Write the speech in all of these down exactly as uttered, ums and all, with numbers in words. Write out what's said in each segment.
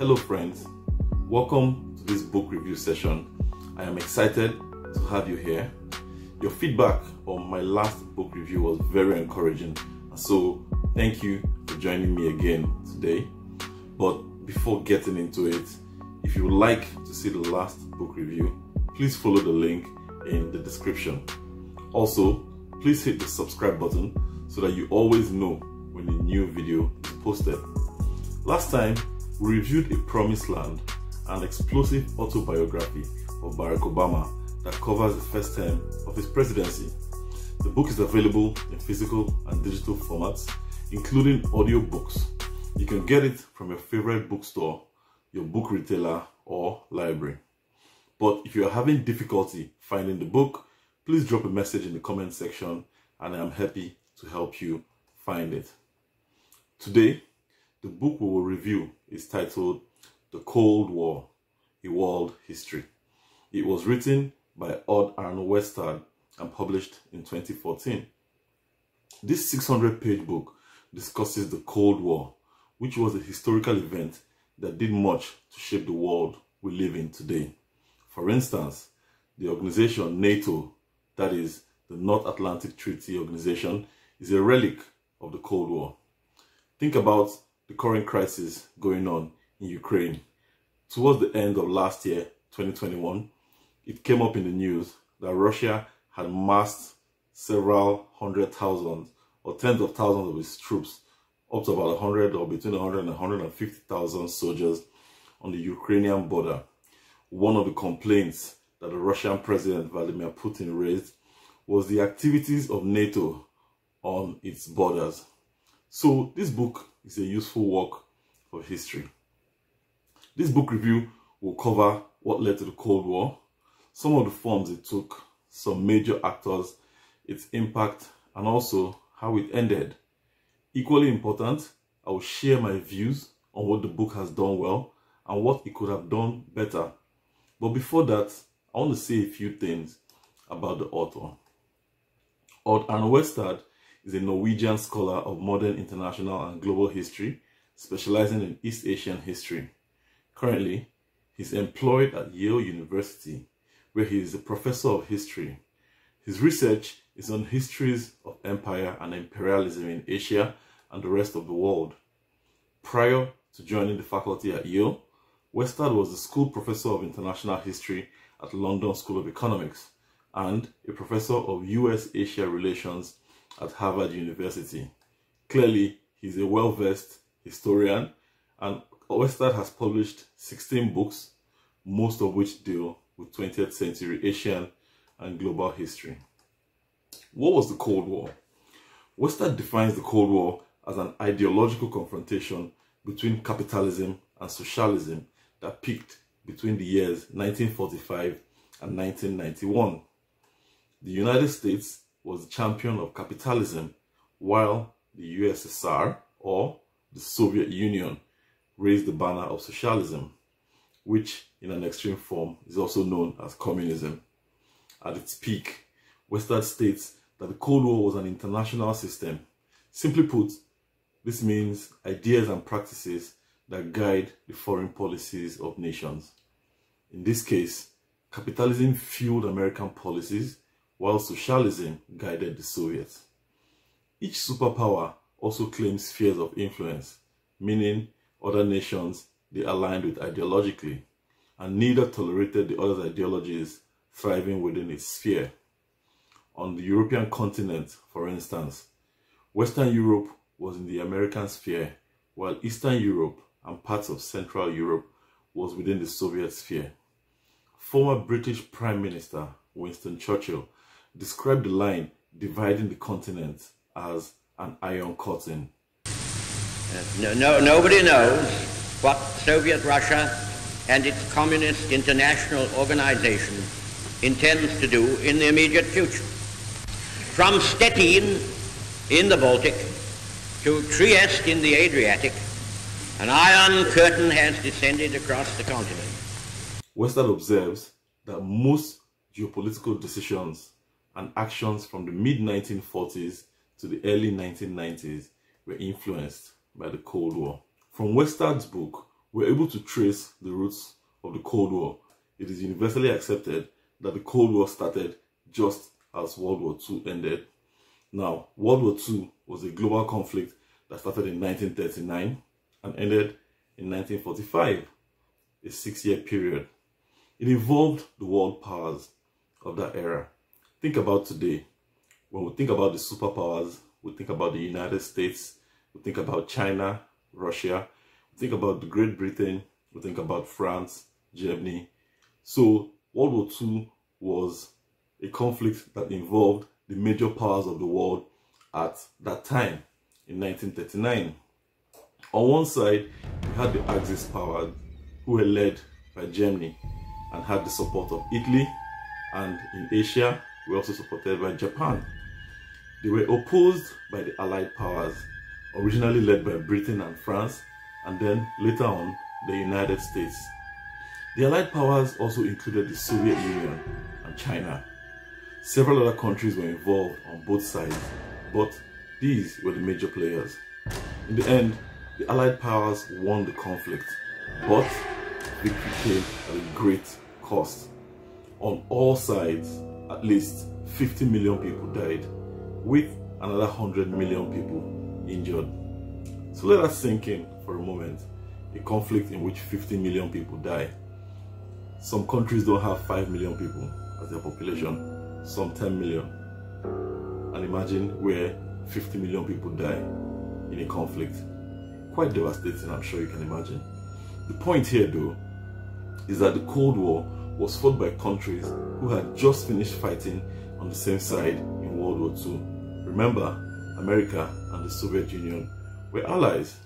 Hello friends, welcome to this book review session. I am excited to have you here. Your feedback on my last book review was very encouraging, so thank you for joining me again today. But before getting into it, if you would like to see the last book review, please follow the link in the description. Also, please hit the subscribe button so that you always know when a new video is posted. Last time, we reviewed A Promised Land, an explosive autobiography of Barack Obama that covers the first term of his presidency. The book is available in physical and digital formats, including audiobooks. You can get it from your favorite bookstore, your book retailer, or library. But if you are having difficulty finding the book, please drop a message in the comment section and I am happy to help you find it. Today, the book we will review is titled The Cold War, A World History. It was written by Odd Arne Westad and published in twenty fourteen. This six hundred page book discusses the Cold War, which was a historical event that did much to shape the world we live in today. For instance, the organization NATO, that is the North Atlantic Treaty Organization, is a relic of the Cold War. Think about the current crisis going on in Ukraine. Towards the end of last year, twenty twenty-one, it came up in the news that Russia had massed several hundred thousands or tens of thousands of its troops, up to about one hundred or between one hundred and one hundred fifty thousand soldiers on the Ukrainian border. One of the complaints that the Russian President Vladimir Putin raised was the activities of NATO on its borders. So this book is a useful work for history. This book review will cover what led to the Cold War, some of the forms it took, some major actors, its impact, and also how it ended. Equally important, I will share my views on what the book has done well and what it could have done better. But before that, I want to say a few things about the author. Odd Arne Westad is a Norwegian scholar of modern international and global history, specializing in East Asian history. Currently, he's employed at Yale University, where he is a professor of history. His research is on histories of empire and imperialism in Asia and the rest of the world. Prior to joining the faculty at Yale, Westad was a school professor of international history at London School of Economics and a professor of U S Asia relations at Harvard University. Clearly, he's a well-versed historian, and Westad has published sixteen books, most of which deal with twentieth century Asian and global history. What was the Cold War? Westad defines the Cold War as an ideological confrontation between capitalism and socialism that peaked between the years nineteen forty-five and nineteen ninety-one. The United States was the champion of capitalism, while the U S S R, or the Soviet Union, raised the banner of socialism, which in an extreme form is also known as communism. At its peak, Westad states that the Cold War was an international system. Simply put, this means ideas and practices that guide the foreign policies of nations. In this case, capitalism fueled American policies, while socialism guided the Soviets. Each superpower also claimed spheres of influence, meaning other nations they aligned with ideologically, and neither tolerated the other's ideologies thriving within its sphere. On the European continent, for instance, Western Europe was in the American sphere, while Eastern Europe and parts of Central Europe was within the Soviet sphere. Former British Prime Minister Winston Churchill described the line dividing the continent as an iron curtain. No, no, nobody knows what Soviet Russia and its Communist International Organization intends to do in the immediate future. From Stettin in the Baltic to Trieste in the Adriatic, an iron curtain has descended across the continent. Westad observes that most geopolitical decisions and actions from the mid nineteen forties to the early nineteen nineties were influenced by the Cold War. From Westad's book, we're able to trace the roots of the Cold War. It is universally accepted that the Cold War started just as World War Two ended. Now, World War Two was a global conflict that started in nineteen thirty-nine and ended in nineteen forty-five, a six-year period. It involved the world powers of that era. Think about today. When we think about the superpowers, we think about the United States, we think about China, Russia, we think about the Great Britain, we think about France, Germany. So World War Two was a conflict that involved the major powers of the world at that time in nineteen thirty-nine. On one side, we had the Axis powers, who were led by Germany and had the support of Italy, and in Asia, we were also supported by Japan. They were opposed by the Allied powers, originally led by Britain and France, and then later on, the United States. The Allied powers also included the Soviet Union and China. Several other countries were involved on both sides, but these were the major players. In the end, the Allied powers won the conflict, but victory came at a great cost. On all sides, at least fifty million people died, with another one hundred million people injured. So let us sink in for a moment. A conflict in which fifty million people die. Some countries don't have five million people as their population, some ten million. And imagine where fifty million people die in a conflict. Quite devastating, I'm sure you can imagine. The point here, though, is that the Cold War was fought by countries who had just finished fighting on the same side in World War Two. Remember, America and the Soviet Union were allies.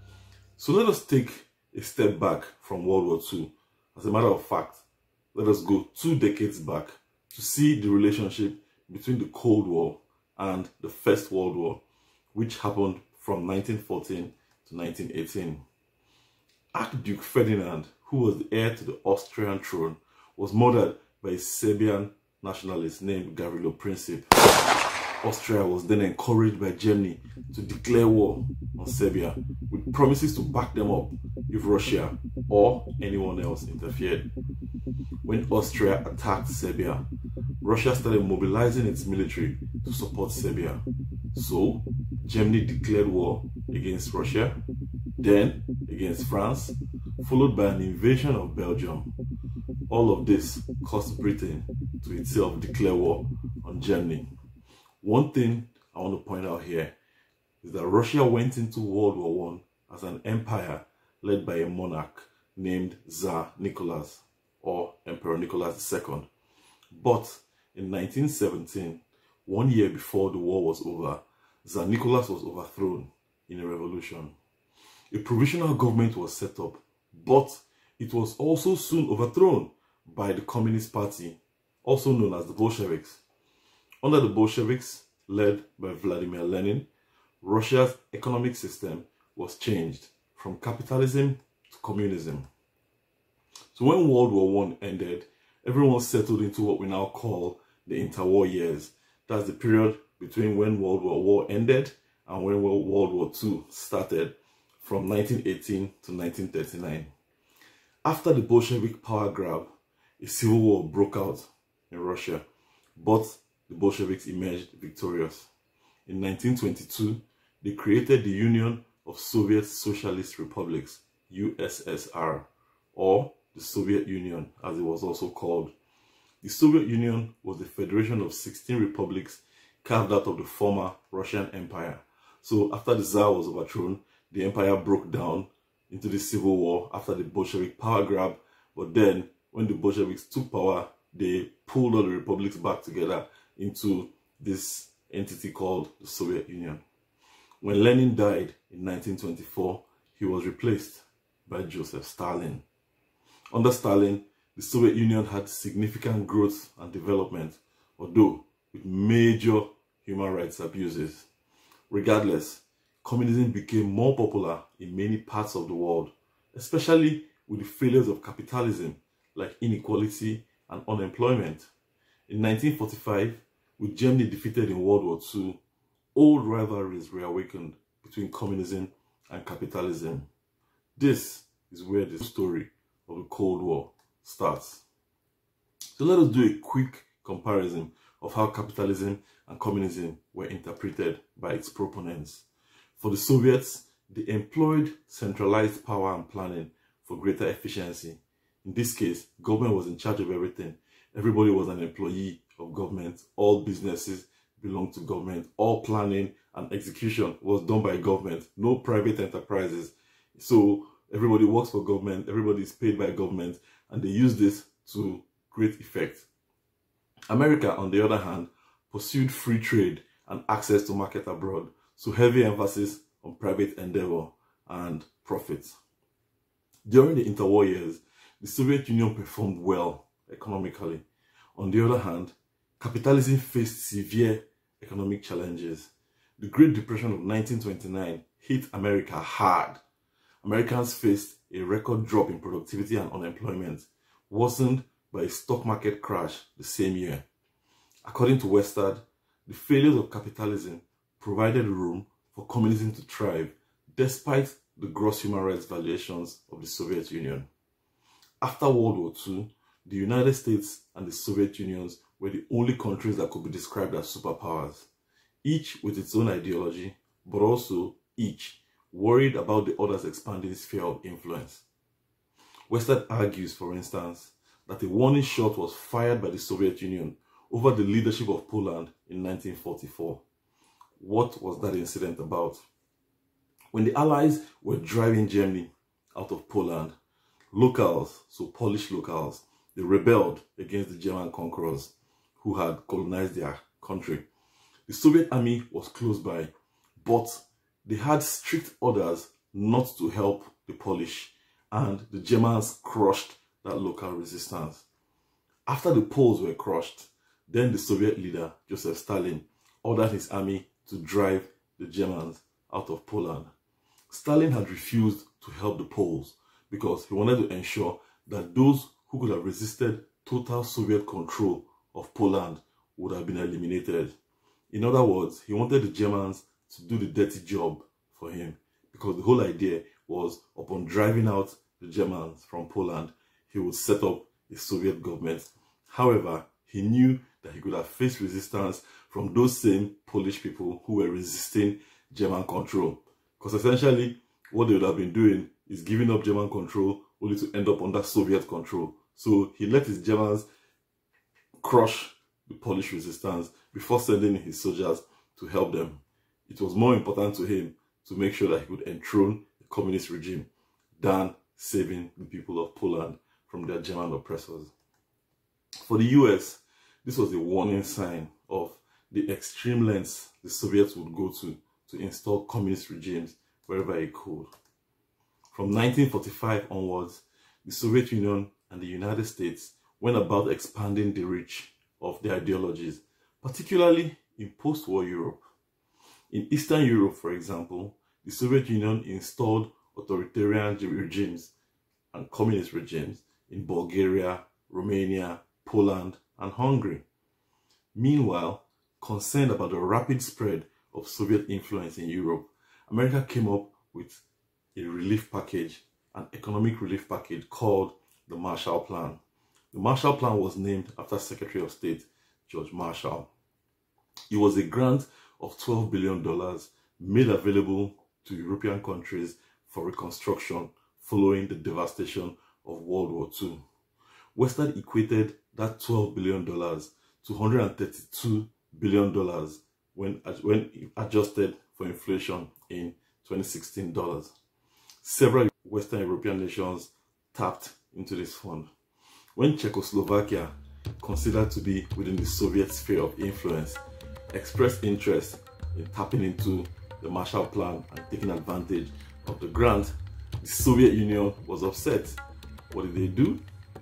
So let us take a step back from World War Two. As a matter of fact, let us go two decades back to see the relationship between the Cold War and the First World War, which happened from nineteen fourteen to nineteen eighteen. Archduke Ferdinand, who was the heir to the Austrian throne, was murdered by a Serbian nationalist named Gavrilo Princip. Austria was then encouraged by Germany to declare war on Serbia, with promises to back them up if Russia or anyone else interfered. When Austria attacked Serbia, Russia started mobilizing its military to support Serbia. So, Germany declared war against Russia, then against France, followed by an invasion of Belgium. All of this caused Britain to itself declare war on Germany. One thing I want to point out here is that Russia went into World War One as an empire led by a monarch named Tsar Nicholas, or Emperor Nicholas the Second. But in nineteen seventeen, one year before the war was over, Tsar Nicholas was overthrown in a revolution. A provisional government was set up, but it was also soon overthrown by the Communist Party, also known as the Bolsheviks. Under the Bolsheviks, led by Vladimir Lenin, Russia's economic system was changed from capitalism to communism. So when World War One ended, everyone settled into what we now call the interwar years. That's the period between when World War One ended and when World War Two started, from nineteen eighteen to nineteen thirty-nine. After the Bolshevik power grab, a civil war broke out in Russia, but the Bolsheviks emerged victorious. In nineteen twenty-two, they created the Union of Soviet Socialist Republics, U S S R, or the Soviet Union, as it was also called. The Soviet Union was the federation of sixteen republics carved out of the former Russian Empire. So after the Tsar was overthrown, the empire broke down into the civil war after the Bolshevik power grab. But then, when the Bolsheviks took power, they pulled all the republics back together into this entity called the Soviet Union. When Lenin died in nineteen twenty-four, he was replaced by Joseph Stalin. Under Stalin, the Soviet Union had significant growth and development, although with major human rights abuses. Regardless, communism became more popular in many parts of the world, especially with the failures of capitalism like inequality and unemployment. In nineteen forty-five, with Germany defeated in World War Two, old rivalries reawakened between communism and capitalism. This is where the story of the Cold War starts. So let us do a quick comparison of how capitalism and communism were interpreted by its proponents. For the Soviets, they employed centralized power and planning for greater efficiency. In this case, government was in charge of everything. Everybody was an employee of government. All businesses belonged to government. All planning and execution was done by government. No private enterprises. So everybody works for government. Everybody is paid by government. And they use this to great effect. America, on the other hand, pursued free trade and access to market abroad. So heavy emphasis on private endeavor and profits. During the interwar years, the Soviet Union performed well economically. On the other hand, capitalism faced severe economic challenges. The Great Depression of nineteen twenty-nine hit America hard. Americans faced a record drop in productivity and unemployment, worsened by a stock market crash the same year. According to Westad, the failures of capitalism provided room for communism to thrive, despite the gross human rights violations of the Soviet Union. After World War Two, the United States and the Soviet Union were the only countries that could be described as superpowers, each with its own ideology, but also each worried about the other's expanding sphere of influence. Westad argues, for instance, that a warning shot was fired by the Soviet Union over the leadership of Poland in nineteen forty-four. What was that incident about? When the Allies were driving Germany out of Poland, locals, so Polish locals, they rebelled against the German conquerors who had colonized their country. The Soviet army was close by, but they had strict orders not to help the Polish, and the Germans crushed that local resistance. After the Poles were crushed, then the Soviet leader, Joseph Stalin, ordered his army to drive the Germans out of Poland. Stalin had refused to help the Poles because he wanted to ensure that those who could have resisted total Soviet control of Poland would have been eliminated. In other words, he wanted the Germans to do the dirty job for him, because the whole idea was, upon driving out the Germans from Poland, he would set up a Soviet government. However, he knew that he could have faced resistance from those same Polish people who were resisting German control. Because essentially, what they would have been doing is giving up German control only to end up under Soviet control. So he let his Germans crush the Polish resistance before sending his soldiers to help them. It was more important to him to make sure that he could enthrone the communist regime than saving the people of Poland from their German oppressors. For the U S, this was a warning sign of the extreme lengths the Soviets would go to to install communist regimes wherever it could. From nineteen forty-five onwards, the Soviet Union and the United States went about expanding the reach of their ideologies, particularly in post-war Europe. In Eastern Europe, for example, the Soviet Union installed authoritarian regimes and communist regimes in Bulgaria, Romania, Poland, and Hungary. Meanwhile, concerned about the rapid spread of Soviet influence in Europe, America came up with a relief package, an economic relief package called the Marshall Plan. The Marshall Plan was named after Secretary of State George Marshall. It was a grant of twelve billion dollars made available to European countries for reconstruction following the devastation of World War Two. Westad equated that twelve billion dollars to one hundred thirty-two billion dollars when, when adjusted for inflation in twenty sixteen dollars. Several Western European nations tapped into this fund. When Czechoslovakia, considered to be within the Soviet sphere of influence, expressed interest in tapping into the Marshall Plan and taking advantage of the grant, the Soviet Union was upset. What did they do?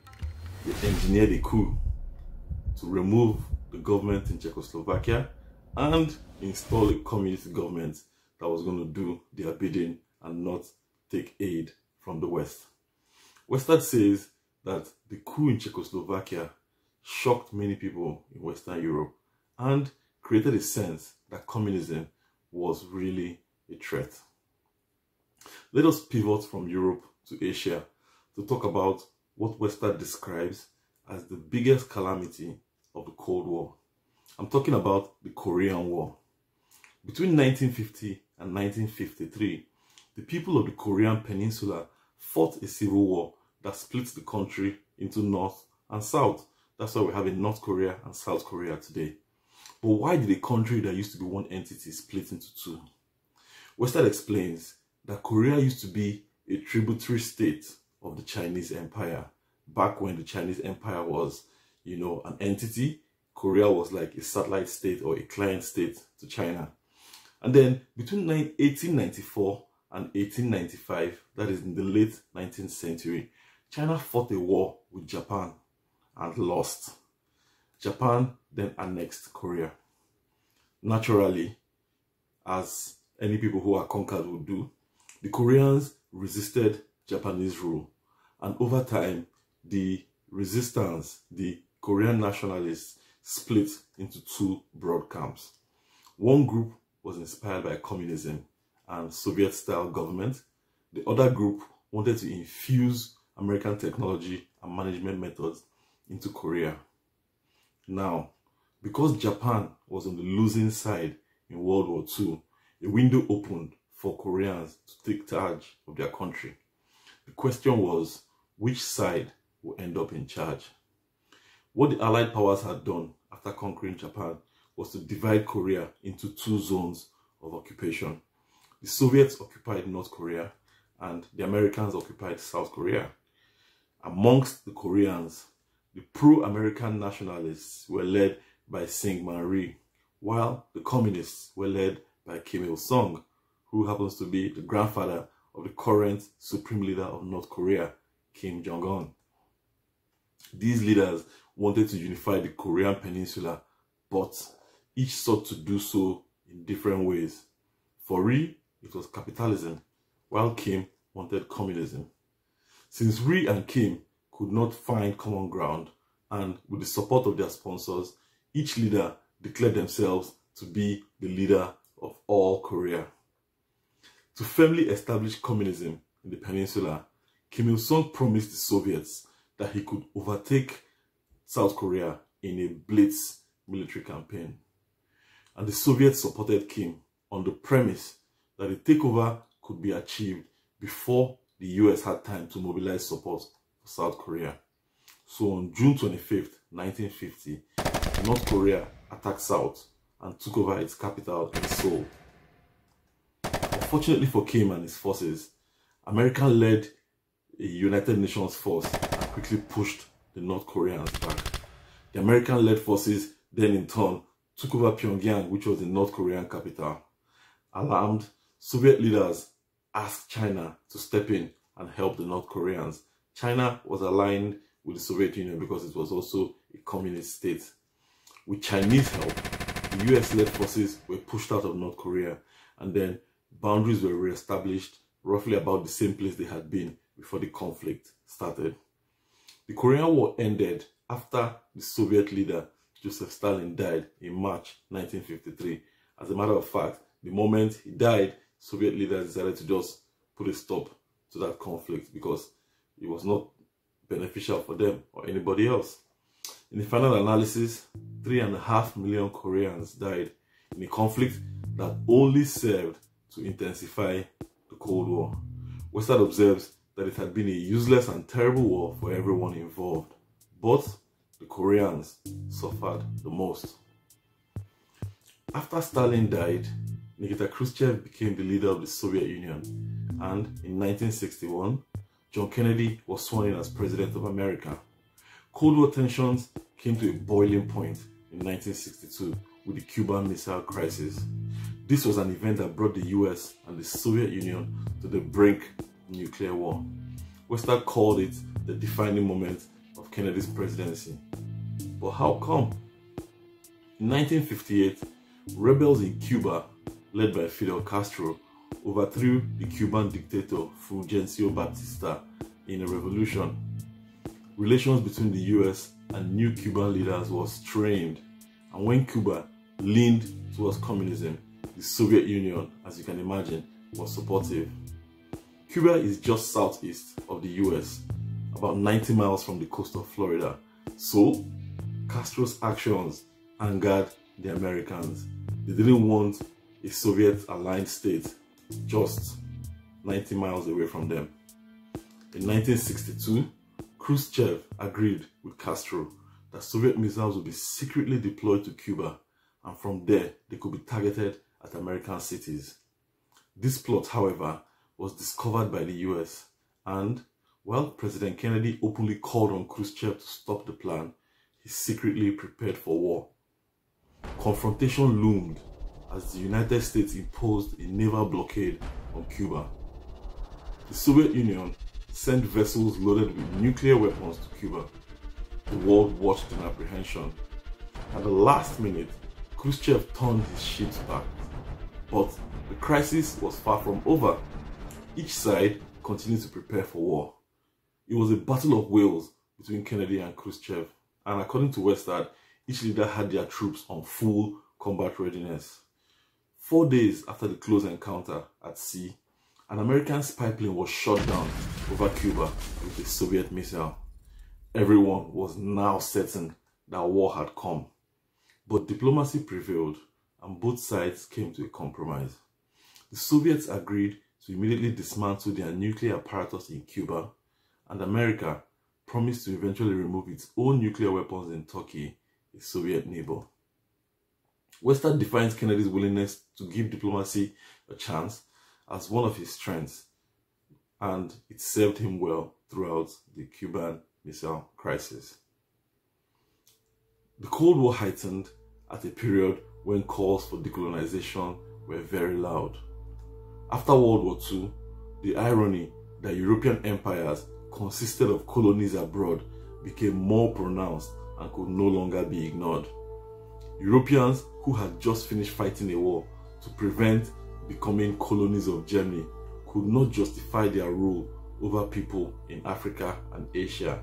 They engineered a coup to remove the government in Czechoslovakia and install a communist government that was going to do their bidding and not take aid from the West. Westad says that the coup in Czechoslovakia shocked many people in Western Europe and created a sense that communism was really a threat. Let us pivot from Europe to Asia to talk about what Westad describes as the biggest calamity of the Cold War. I'm talking about the Korean War. Between nineteen fifty and nineteen fifty-three, the people of the Korean Peninsula fought a civil war that split the country into North and South. That's why we have in North Korea and South Korea today. But why did a country that used to be one entity split into two? Westad explains that Korea used to be a tributary state of the Chinese Empire. Back when the Chinese Empire was, you know, an entity, Korea was like a satellite state or a client state to China. And then between eighteen ninety-four and eighteen ninety-five, that is in the late nineteenth century, China fought a war with Japan and lost. Japan then annexed Korea. Naturally, as any people who are conquered would do, the Koreans resisted Japanese rule. And over time, the resistance, the Korean nationalists, split into two broad camps. One group was inspired by communism and Soviet-style government. The other group wanted to infuse American technology and management methods into Korea. Now, because Japan was on the losing side in World War Two, a window opened for Koreans to take charge of their country. The question was, which side will end up in charge? What the Allied powers had done after conquering Japan was to divide Korea into two zones of occupation. The Soviets occupied North Korea and the Americans occupied South Korea. Amongst the Koreans, the pro-American nationalists were led by Syngman Rhee, while the communists were led by Kim Il-sung, who happens to be the grandfather of the current supreme leader of North Korea, Kim Jong-un. These leaders wanted to unify the Korean Peninsula, but each sought to do so in different ways. For Rhee, it was capitalism, while Kim wanted communism. Since Rhee and Kim could not find common ground, and with the support of their sponsors, each leader declared themselves to be the leader of all Korea. To firmly establish communism in the peninsula, Kim Il-sung promised the Soviets that he could overtake South Korea in a blitz military campaign. And the Soviets supported Kim on the premise that the takeover could be achieved before the U S had time to mobilize support for South Korea. So on June twenty-fifth, nineteen fifty, North Korea attacked South and took over its capital in Seoul. Unfortunately for Kim and his forces, America led a United Nations force and quickly pushed the North Koreans back. The American-led forces then in turn took over Pyongyang, which was the North Korean capital. Alarmed, Soviet leaders asked China to step in and help the North Koreans. China was aligned with the Soviet Union because it was also a communist state. With Chinese help, the U S-led forces were pushed out of North Korea, and then boundaries were re-established roughly about the same place they had been before the conflict started. The Korean War ended after the Soviet leader Joseph Stalin died in March nineteen fifty-three. As a matter of fact, the moment he died, Soviet leaders decided to just put a stop to that conflict because it was not beneficial for them or anybody else. In the final analysis, three and a half million Koreans died in a conflict that only served to intensify the Cold War. Westad observes that it had been a useless and terrible war for everyone involved, but the Koreans suffered the most. After Stalin died, Nikita Khrushchev became the leader of the Soviet Union, and in nineteen sixty-one, John Kennedy was sworn in as President of America. Cold War tensions came to a boiling point in nineteen sixty-two with the Cuban Missile Crisis. This was an event that brought the U S and the Soviet Union to the brink of nuclear war. Westad called it the defining moment of Kennedy's presidency. But how come? In nineteen fifty-eight, rebels in Cuba, led by Fidel Castro, overthrew the Cuban dictator Fulgencio Batista in a revolution. Relations between the U S and new Cuban leaders were strained, and when Cuba leaned towards communism, the Soviet Union, as you can imagine, was supportive. Cuba is just southeast of the U S, about ninety miles from the coast of Florida. So, Castro's actions angered the Americans. They didn't want a Soviet-aligned state just ninety miles away from them. In nineteen sixty-two, Khrushchev agreed with Castro that Soviet missiles would be secretly deployed to Cuba, and from there they could be targeted at American cities. This plot, however, was discovered by the U S, and while President Kennedy openly called on Khrushchev to stop the plan, he secretly prepared for war. Confrontation loomed as the United States imposed a naval blockade on Cuba. The Soviet Union sent vessels loaded with nuclear weapons to Cuba. The world watched in apprehension. At the last minute, Khrushchev turned his ships back. But the crisis was far from over. Each side continued to prepare for war. It was a battle of wills between Kennedy and Khrushchev, and according to Westad, each leader had their troops on full combat readiness. Four days after the close encounter at sea, an American spy plane was shot down over Cuba with a Soviet missile. Everyone was now certain that war had come. But diplomacy prevailed, and both sides came to a compromise. The Soviets agreed to immediately dismantle their nuclear apparatus in Cuba, and America promised to eventually remove its own nuclear weapons in Turkey, a Soviet neighbor. Westad defines Kennedy's willingness to give diplomacy a chance as one of his strengths, and it served him well throughout the Cuban Missile Crisis. The Cold War heightened at a period when calls for decolonization were very loud. After World War Two, the irony that European empires consisted of colonies abroad became more pronounced and could no longer be ignored. Europeans who had just finished fighting a war to prevent becoming colonies of Germany could not justify their rule over people in Africa and Asia.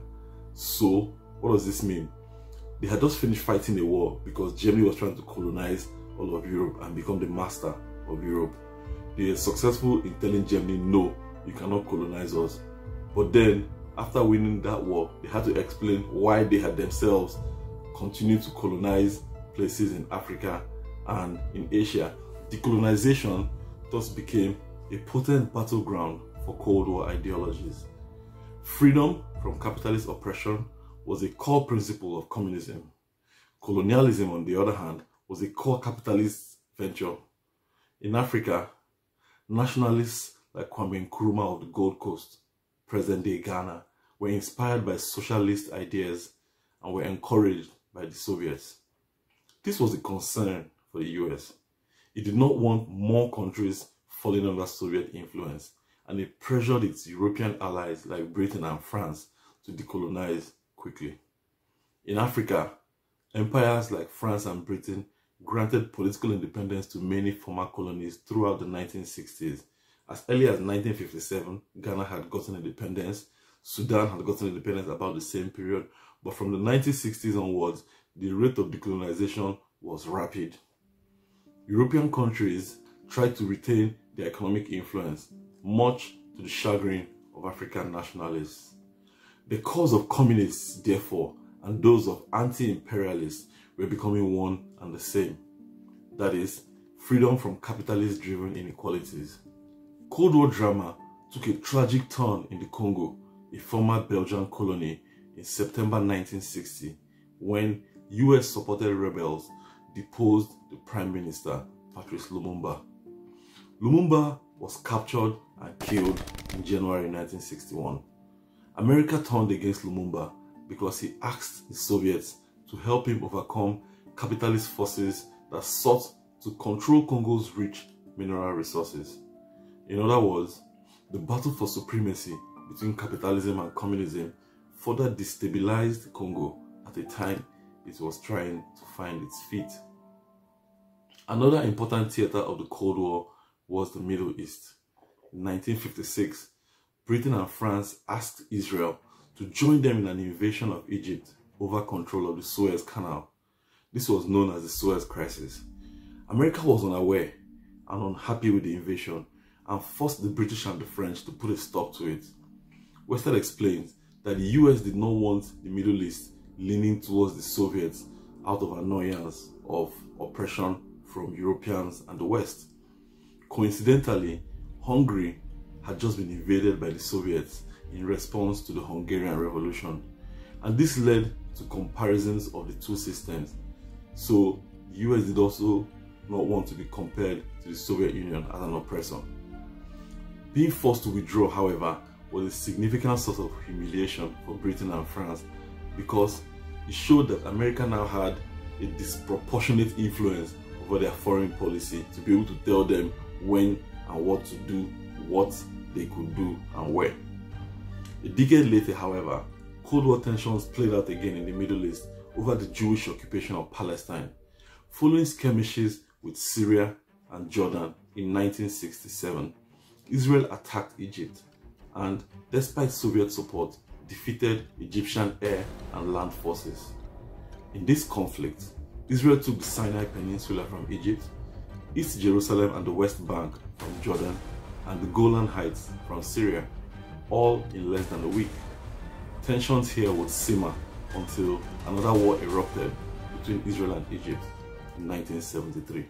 So, what does this mean? They had just finished fighting a war because Germany was trying to colonize all of Europe and become the master of Europe. They were successful in telling Germany, no, you cannot colonize us. But then, after winning that war, they had to explain why they had themselves continued to colonize places in Africa and in Asia. Decolonization thus became a potent battleground for Cold War ideologies. Freedom from capitalist oppression was a core principle of communism. Colonialism, on the other hand, was a core capitalist venture. In Africa, nationalists like Kwame Nkrumah of the Gold Coast, present-day Ghana, were inspired by socialist ideas and were encouraged by the Soviets. This was a concern for the U S. It did not want more countries falling under Soviet influence, and it pressured its European allies like Britain and France to decolonize quickly. In Africa, empires like France and Britain granted political independence to many former colonies throughout the nineteen sixties. As early as nineteen fifty-seven, Ghana had gotten independence, Sudan had gotten independence about the same period, but from the nineteen sixties onwards, the rate of decolonization was rapid. European countries tried to retain their economic influence, much to the chagrin of African nationalists. The cause of communists, therefore, and those of anti-imperialists were becoming one and the same. That is, freedom from capitalist-driven inequalities. Cold War drama took a tragic turn in the Congo, a former Belgian colony, in September nineteen sixty, when U S-supported rebels deposed the Prime Minister, Patrice Lumumba. Lumumba was captured and killed in January nineteen sixty-one. America turned against Lumumba because he asked the Soviets to help him overcome capitalist forces that sought to control Congo's rich mineral resources. In other words, the battle for supremacy between capitalism and communism further destabilized Congo at a time it was trying to find its feet. Another important theater of the Cold War was the Middle East. In nineteen fifty-six, Britain and France asked Israel to join them in an invasion of Egypt over control of the Suez Canal. This was known as the Suez Crisis. America was unaware and unhappy with the invasion, and forced the British and the French to put a stop to it. Westad explains that the U S did not want the Middle East leaning towards the Soviets out of annoyance of oppression from Europeans and the West. Coincidentally, Hungary had just been invaded by the Soviets in response to the Hungarian Revolution, and this led to comparisons of the two systems. So the U S did also not want to be compared to the Soviet Union as an oppressor. Being forced to withdraw, however, was a significant source of humiliation for Britain and France, because it showed that America now had a disproportionate influence over their foreign policy to be able to tell them when and what to do, what they could do and where. A decade later, however, Cold War tensions played out again in the Middle East over the Jewish occupation of Palestine, following skirmishes with Syria and Jordan in nineteen sixty-seven. Israel attacked Egypt and, despite Soviet support, defeated Egyptian air and land forces. In this conflict, Israel took the Sinai Peninsula from Egypt, East Jerusalem and the West Bank from Jordan, and the Golan Heights from Syria, all in less than a week. Tensions here would simmer until another war erupted between Israel and Egypt in nineteen seventy-three.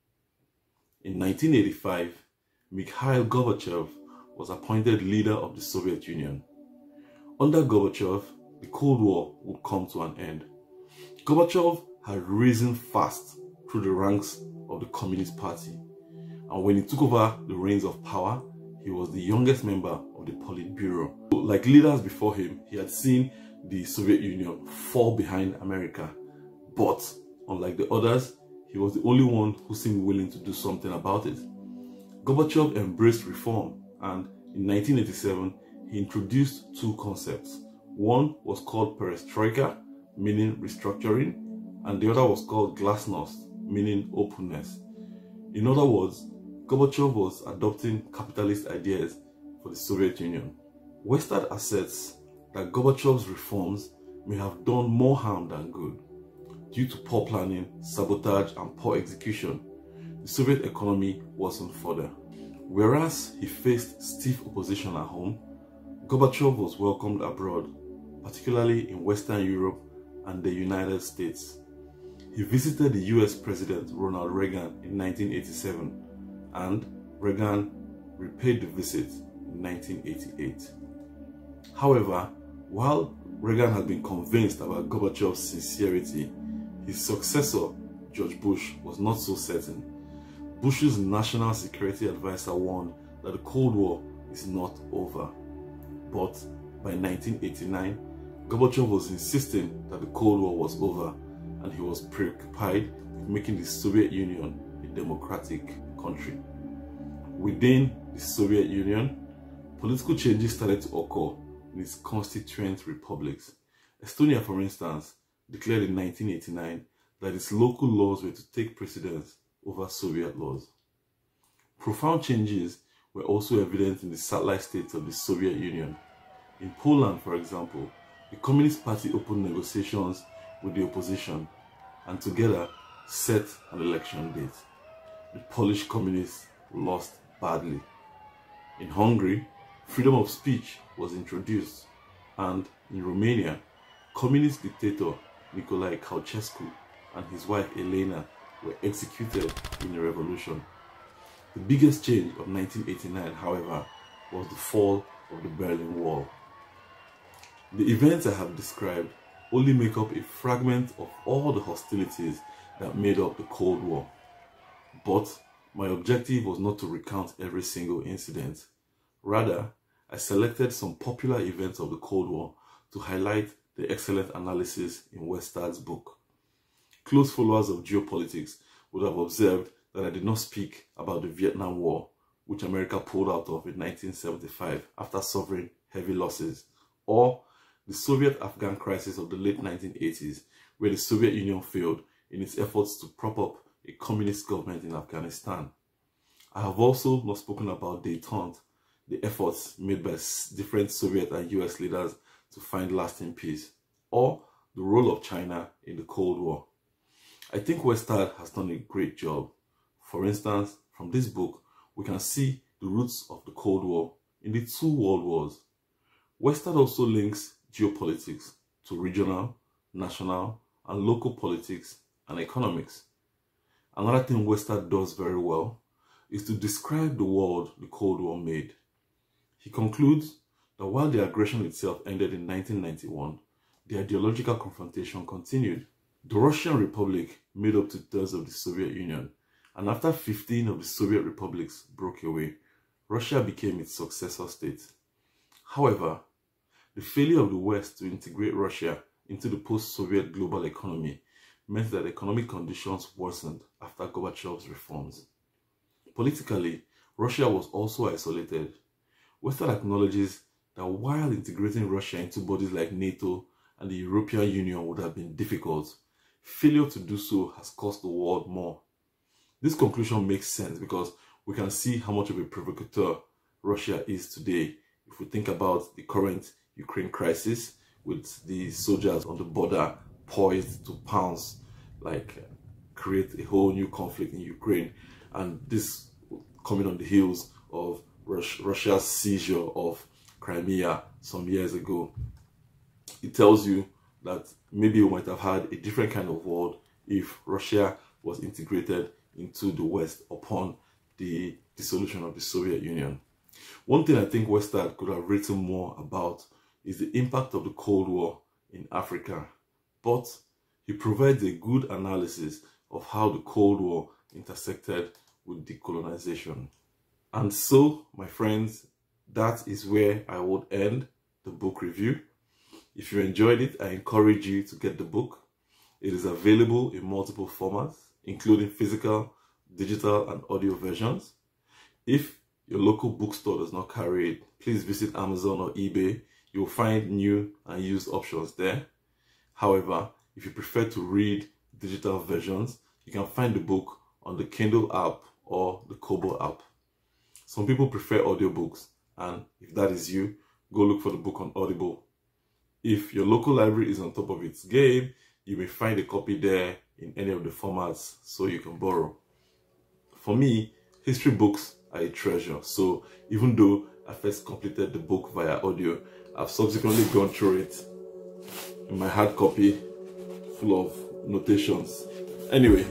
In nineteen eighty-five, Mikhail Gorbachev was appointed leader of the Soviet Union. Under Gorbachev, the Cold War would come to an end. Gorbachev had risen fast through the ranks of the Communist Party, and when he took over the reins of power, he was the youngest member of the Politburo. Like leaders before him, he had seen the Soviet Union fall behind America, but unlike the others, he was the only one who seemed willing to do something about it. Gorbachev embraced reform, and in nineteen eighty-seven, he introduced two concepts. One was called perestroika, meaning restructuring, and the other was called glasnost, meaning openness. In other words, Gorbachev was adopting capitalist ideas for the Soviet Union. Westad asserts that Gorbachev's reforms may have done more harm than good. Due to poor planning, sabotage, and poor execution, the Soviet economy worsened further. Whereas he faced stiff opposition at home, Gorbachev was welcomed abroad, particularly in Western Europe and the United States. He visited the U S President Ronald Reagan in nineteen eighty-seven, and Reagan repaid the visit in nineteen eighty-eight. However, while Reagan had been convinced about Gorbachev's sincerity, his successor, George Bush, was not so certain. Bush's national security advisor warned that the Cold War is not over. But by nineteen eighty-nine, Gorbachev was insisting that the Cold War was over, and he was preoccupied with making the Soviet Union a democratic country. Within the Soviet Union, political changes started to occur in its constituent republics. Estonia, for instance, declared in nineteen eighty-nine that its local laws were to take precedence over Soviet laws. Profound changes were also evident in the satellite states of the Soviet Union. In Poland, for example, the Communist Party opened negotiations with the opposition and together set an election date. The Polish communists lost badly. In Hungary, freedom of speech was introduced, and in Romania, communist dictator Nicolae Ceausescu and his wife Elena were executed in a revolution. The biggest change of nineteen eighty-nine, however, was the fall of the Berlin Wall. The events I have described only make up a fragment of all the hostilities that made up the Cold War. But my objective was not to recount every single incident. Rather, I selected some popular events of the Cold War to highlight the excellent analysis in Westad's book. Close followers of geopolitics would have observed that I did not speak about the Vietnam War, which America pulled out of in nineteen seventy-five after suffering heavy losses, or the Soviet-Afghan crisis of the late nineteen eighties, where the Soviet Union failed in its efforts to prop up a communist government in Afghanistan. I have also not spoken about détente, the efforts made by different Soviet and U S leaders to find lasting peace, or the role of China in the Cold War. I think Westad has done a great job. For instance, from this book, we can see the roots of the Cold War in the two world wars. Westad also links geopolitics to regional, national, and local politics and economics. Another thing Westad does very well is to describe the world the Cold War made. He concludes that while the aggression itself ended in nineteen ninety-one, the ideological confrontation continued. The Russian Republic made up two-thirds of the Soviet Union, and after fifteen of the Soviet republics broke away, Russia became its successor state. However, the failure of the West to integrate Russia into the post-Soviet global economy meant that economic conditions worsened after Gorbachev's reforms. Politically, Russia was also isolated. Westad acknowledges that while integrating Russia into bodies like NATO and the European Union would have been difficult, failure to do so has cost the world more. This conclusion makes sense because we can see how much of a provocateur Russia is today if we think about the current Ukraine crisis with the soldiers on the border poised to pounce, like create a whole new conflict in Ukraine, and this coming on the heels of Rus Russia's seizure of Crimea some years ago. It tells you that maybe we might have had a different kind of world if Russia was integrated into the West upon the dissolution of the Soviet Union. One thing I think Westad could have written more about is the impact of the Cold War in Africa, but he provides a good analysis of how the Cold War intersected with decolonization. And so, my friends, that is where I would end the book review. If you enjoyed it, I encourage you to get the book. It is available in multiple formats, including physical, digital, and audio versions. If your local bookstore does not carry it, please visit Amazon or eBay. You'll find new and used options there. However, if you prefer to read digital versions, you can find the book on the Kindle app or the Kobo app. Some people prefer audiobooks, and if that is you, go look for the book on Audible. If your local library is on top of its game, you may find a copy there in any of the formats so you can borrow. For me, history books are a treasure, so even though I first completed the book via audio, I've subsequently gone through it in my hard copy full of notations. Anyway,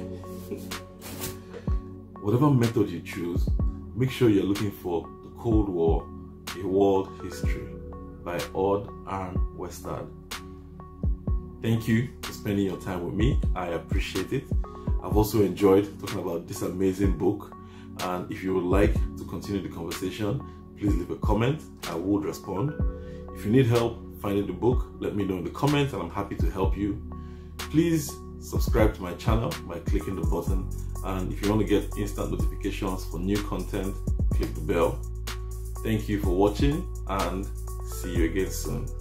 whatever method you choose, make sure you're looking for The Cold War, A World History by Odd Arne Westad. Thank you for spending your time with me. I appreciate it. I've also enjoyed talking about this amazing book, and if you would like to continue the conversation, please leave a comment. I would respond. If you need help finding the book, let me know in the comments and I'm happy to help you. Please subscribe to my channel by clicking the button, and if you want to get instant notifications for new content, click the bell. Thank you for watching and see you again soon.